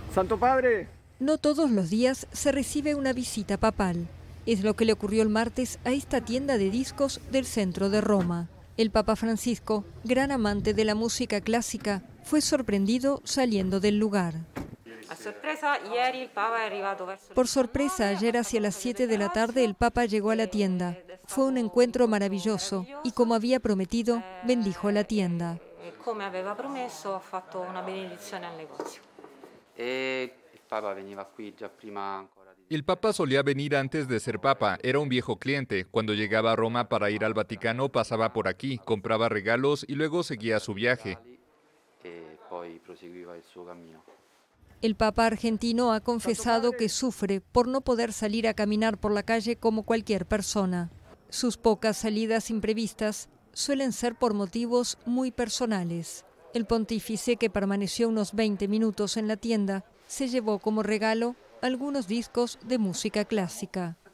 Santo Padre. No todos los días se recibe una visita papal. Es lo que le ocurrió el martes a esta tienda de discos del centro de Roma. El Papa Francisco, gran amante de la música clásica, fue sorprendido saliendo del lugar. Por sorpresa, ayer hacia las 7 de la tarde el Papa llegó a la tienda. Fue un encuentro maravilloso y, como había prometido, bendijo la tienda. El Papa solía venir antes de ser Papa, era un viejo cliente. Cuando llegaba a Roma para ir al Vaticano pasaba por aquí, compraba regalos y luego seguía su viaje. El Papa argentino ha confesado que sufre por no poder salir a caminar por la calle como cualquier persona. Sus pocas salidas imprevistas suelen ser por motivos muy personales. El pontífice, que permaneció unos 20 minutos en la tienda, se llevó como regalo algunos discos de música clásica.